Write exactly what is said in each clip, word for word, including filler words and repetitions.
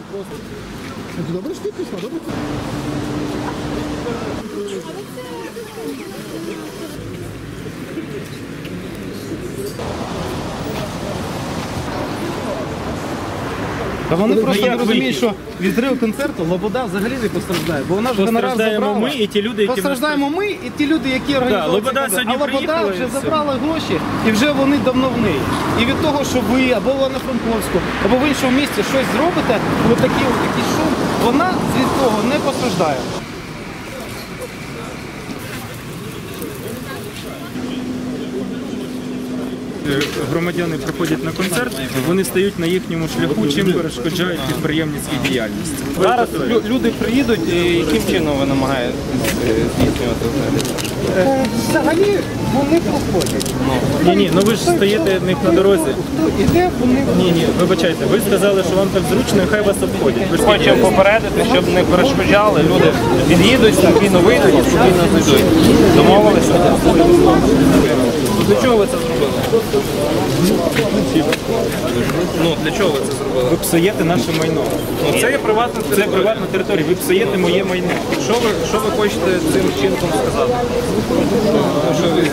Добре, що ти письма, добре? Та вони просто не розуміють, що від зриву концерту Лобода взагалі не постраждає, бо вона ж гонорар забрала. Ми і ті люди, які Постраждаємо ми і ті люди, які організовують Лобода цей концерт. сьогодні А Лобода приїхали, вже і все. забрала гроші і вже вони давно в неї. І від того, що ви або на Франковську, або в іншому місці щось зробите, ось такий, ось такий шум, вона від того не постраждає. Громадяни приходять на концерт, вони стають на їхньому шляху, чим перешкоджають підприємницькій діяльності. Зараз лю- люди приїдуть, і яким чином ви намагаєтесь здійснювати взагалі? Взагалі вони проходять. Ні, ні, ну ви ж стоїте в них на дорозі. Хто іде, вони Ні, ні, вибачайте, ви сказали, що вам так зручно, і хай вас обходять. Ви ж хочемо попередити, щоб не перешкоджали. Люди від'їдуть, спокійно вийдуть і спокійно зайдуть. Домовилися? Для чого ви це зробили? Ну, для чого ви це зробили? Ви псуєте наше майно. Ну, це є приватна Це територія. приватна територія, ви псуєте моє майно. Що ви, що ви хочете цим чинком сказати? Ну, що ви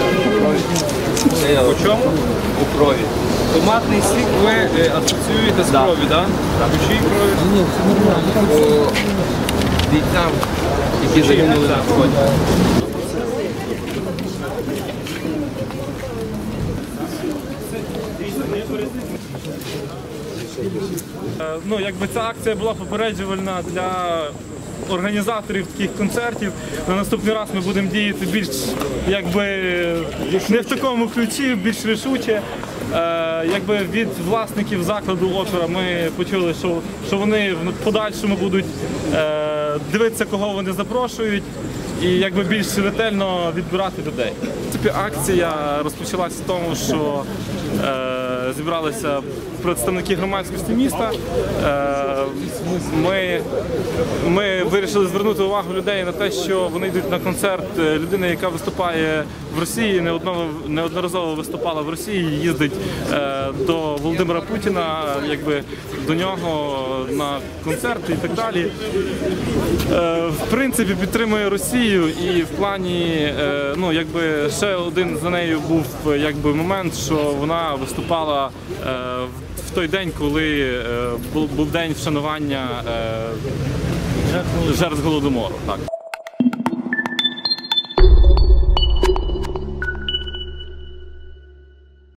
по чому? У крові. Томатний сік ви е, асоціюєте з кров'ю, так? У чиїй крові? По бійцям, які загинули на сході. Ну, якби ця акція була попереджувальна для організаторів таких концертів. На наступний раз ми будемо діяти більш якби не в такому ключі, більш рішуче. Е, якби від власників закладу опера ми почули, що, що вони в подальшому будуть е, дивитися, кого вони запрошують, і якби більш ретельно відбирати людей. В принципі, акція розпочалася в тому, що е, зібралися представники громадськості міста. Е, ми, ми вирішили звернути увагу людей на те, що вони йдуть на концерт людини, яка виступає в Росії, неодно- неодноразово виступала в Росії, їздить е, до Володимира Путіна, якби до нього на концерти і так далі. Е, в принципі, підтримує Росію, і в плані, е, ну, якби ще один за нею був якби момент, що вона виступала е, в, в той день, коли е, був, був день вшанування е, жертв Голодомору. Так.